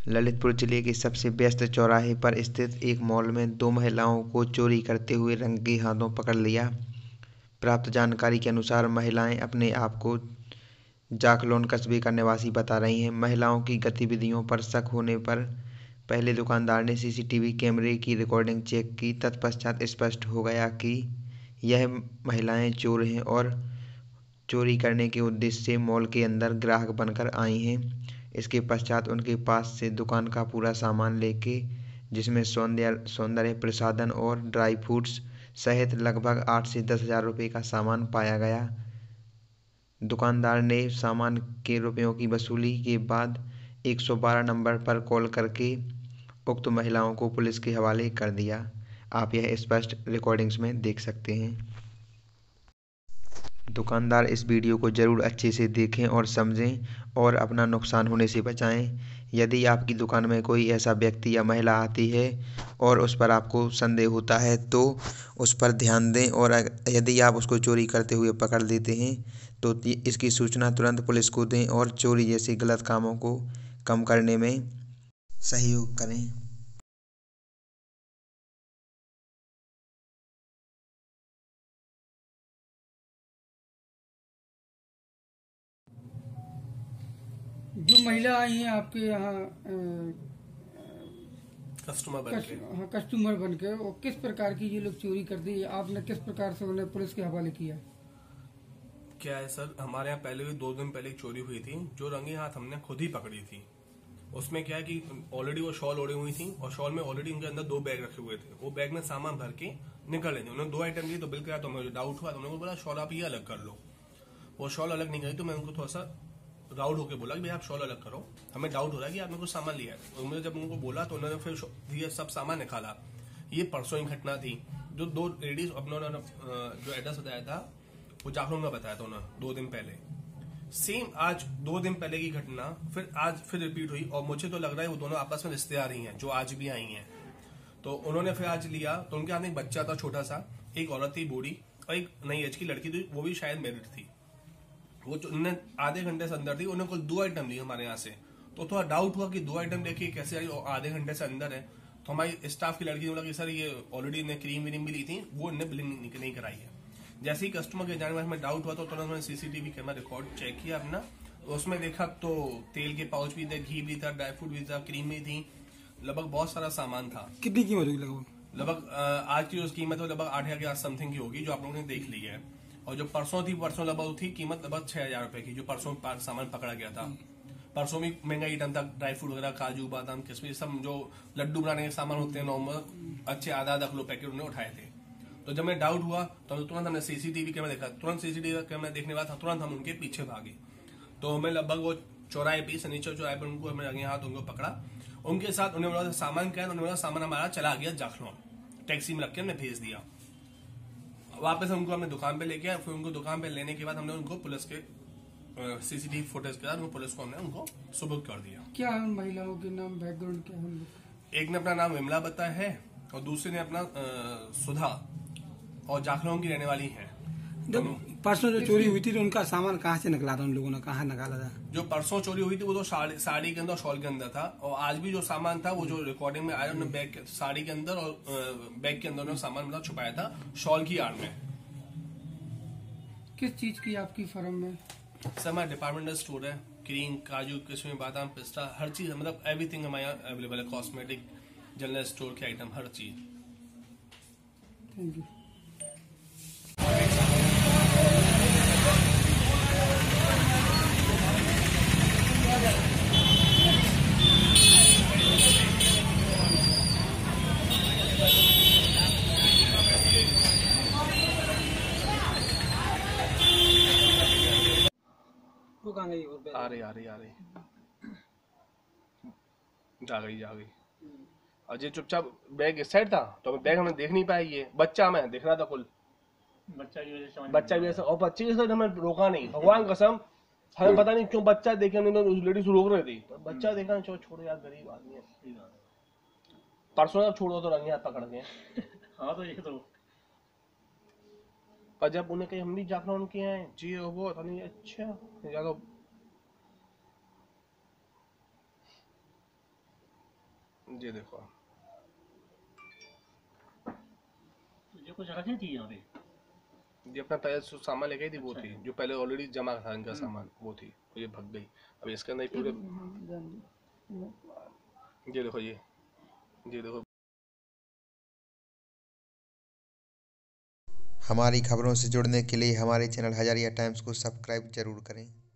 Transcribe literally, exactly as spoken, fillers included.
ललितपुर जिले के सबसे व्यस्त चौराहे पर स्थित एक मॉल में दो महिलाओं को चोरी करते हुए रंगे हाथों पकड़ लिया। प्राप्त जानकारी के अनुसार महिलाएं अपने आप को जाखलौन कस्बे का निवासी बता रही हैं। महिलाओं की गतिविधियों पर शक होने पर पहले दुकानदार ने सीसीटीवी कैमरे की रिकॉर्डिंग चेक की। तत्पश्चात स्पष्ट हो गया कि यह महिलाएं चोर हैं और चोरी करने के उद्देश्य से मॉल के अंदर ग्राहक बनकर आई हैं। इसके पश्चात उनके पास से दुकान का पूरा सामान लेके, जिसमें सौंदर्य सौंदर्य प्रसाधन और ड्राई फ्रूट्स सहित लगभग आठ से दस हजार रुपये का सामान पाया गया। दुकानदार ने सामान के रुपयों की वसूली के बाद एक सौ बारह नंबर पर कॉल करके उक्त महिलाओं को पुलिस के हवाले कर दिया। आप यह स्पष्ट रिकॉर्डिंग्स में देख सकते हैं। दुकानदार इस वीडियो को ज़रूर अच्छे से देखें और समझें और अपना नुकसान होने से बचाएं। यदि आपकी दुकान में कोई ऐसा व्यक्ति या महिला आती है और उस पर आपको संदेह होता है तो उस पर ध्यान दें, और यदि आप उसको चोरी करते हुए पकड़ लेते हैं तो इसकी सूचना तुरंत पुलिस को दें और चोरी जैसे गलत कामों को कम करने में सहयोग करें। जो महिला आई हैं आपके यहाँ कस्टमर बन के हाँ कस्टमर बन के, वो किस प्रकार की ये लोग चोरी कर दी, आपने किस प्रकार से उन्हें पुलिस के हवाले किया? क्या है सर, हमारे यहाँ पहले भी दो दिन पहले एक चोरी हुई थी जो रंगे हाथ हमने खुद ही पकड़ी थी। उसमें क्या है कि ऑलरेडी वो शॉल ओढ़ी हुई थी और शॉल में ऑलरेडी उनके अंदर दो बैग रखे हुए थे। वो बैग में सामान भर के निकल रहे थे। उन्होंने दो आइटम लिए तो बिल कराया तो मुझे डाउट हुआ, तो उन्होंने बोला शॉल आप ये अलग कर लो। वो शॉल अलग नहीं करी तो मैं उनको थोड़ा सा राउड होकर बोला कि भाई आप शॉल अलग करो, हमें डाउट हो रहा है कि आपने कुछ सामान लिया है। तो मुझे जब उनको बोला तो उन्होंने फिर ये सब सामान निकाला। ये परसों की घटना थी। जो दो लेडीज अपने जो एड्रेस बताया था वो जाखलौन का बताया था उन्होंने दो दिन पहले। सेम आज दो दिन पहले की घटना फिर आज फिर रिपीट हुई और मुझे तो लग रहा है वो दोनों आपस में रिश्तेदार ही हैं जो आज भी आई हैं। तो उन्होंने फिर आज लिया तो उनके हाथ में एक बच्चा था छोटा सा, एक औरत थी बूढ़ी और एक नई एज की लड़की थी, वो भी शायद मैरिड थी। वो उन्होंने आधे घंटे से अंदर थी, उन्होंने कुल दो आइटम लिए हमारे यहाँ से। तो थोड़ा डाउट हुआ कि दो आइटम लेके कैसे आई और आधे घंटे से अंदर है। तो हमारी स्टाफ की लड़की ने बोला कि सर ये ऑलरेडी इन्हें क्रीम व्रीम भी ली थी, वो इन्हें बिलिंग नहीं कराई है। जैसे ही कस्टमर के जाने में डाउट हुआ तो तुरंत मैंने सीसीटीवी कैमरा रिकॉर्ड चेक किया अपना, उसमें देखा तो तेल के पाउच भी थे, घी भी था, ड्राई फ्रूट भी था, क्रीम भी थी, लगभग बहुत सारा सामान था। कितनी कीमत होगी लगभग? लगभग आज की उस कीमत लगभग आठ हजार के आस समथिंग की होगी जो आप लोगों ने देख ली है। और जो परसों थी परसों लगभग थी कीमत लगभग छह हजार रुपए की, जो परसों सामान पकड़ा गया था। परसों भी महंगा आइटम था, ड्राई फ्रूट वगैरह, काजू बादाम किशमिश सब जो लड्डू बनाने के सामान होते हैं नॉर्मल, अच्छे आधा आधा किलो पैकेट उन्होंने उठाए थे। तो जब मैं डाउट हुआ तो तुरंत हमने सीसीटीवी कैमरा देखा। तुरंत सीसीटीवी कैमरा देखने के बाद तुरंत हम उनके पीछे भागे। तो हमें लगभग वो चौराहे पे शनिचर चौराहे पर उनको हमें आगे हाथ उनको पकड़ा। उनके साथ उन्हें बोला सामान क्या है, उन्होंने बोला सामान हमारा चला गया जाखलौन, टैक्सी में रख के हमने भेज दिया। वापस उनको हमने दुकान पे लेके आए। फिर उनको दुकान पे लेने के बाद हमने उनको पुलिस के सीसीटीवी फुटेज के बाद पुलिस को हमने उनको सुपुर्द कर दिया। क्या है उन महिलाओं के नाम, बैकग्राउंड क्या है? एक ने अपना नाम विमला बताया है और दूसरे ने अपना सुधा और जाखलौन की रहने वाली है। जब परसों जो चोरी हुई थी तो उनका सामान कहाँ से निकला था, उन लोगों ने कहाँ निकाला था? जो परसों चोरी हुई थी वो तो साड़ी साड़ी के अंदर और शॉल के अंदर था। और आज भी जो सामान था वो जो रिकॉर्डिंग में आया, उन्होंने बैग साड़ी के अंदर और बैग के अंदर उन्होंने सामान मतलब छुपाया था शॉल की आड़ में। किस चीज की आपकी फर्म में? सर हमारा डिपार्टमेंटल स्टोर है, क्रीम, काजू, किशमिश, बादाम, पिस्ता, हर चीज मतलब एवरीथिंग हमारे यहाँ अवेलेबल है। कॉस्मेटिक, जनरल स्टोर के आइटम, हर चीज। Thank you. आ गई आ रही आ रही आ रही जा गई जा गई। और ये चुपचाप बैग इस साइड था तो बैग हमने देख नहीं पाया। ये बच्चा मैं देख रहा था कुल बच्चा की वजह से बच्चा भी ऐसा, और बच्चे के साथ हमें रोका नहीं, भगवान कसम हमें पता नहीं क्यों बच्चा देखे हमने, उस लेडीज रोक रही थी तो बच्चा देखा नहीं। छोड़ो यार, गरीब आदमी है। परसों जब छोड़ो तो रंगे हाथ पकड़ के। हाँ तो ये तो और जब उन्हें कहीं हम भी जाखलौन के हैं जी वो तो नहीं। अच्छा या तो ये देखो, ये कुछ रखी थी यहाँ पे? ये अपना पहले जो सामान लेके आई थी वो थी, जो पहले ऑलरेडी जमा था इनका सामान, वो थी, ये भग गई। अब इसके अंदर पूरे, ये देखो, ये ये देखो। हमारी खबरों से जुड़ने के लिए हमारे चैनल हजारिया टाइम्स को सब्सक्राइब जरूर करें।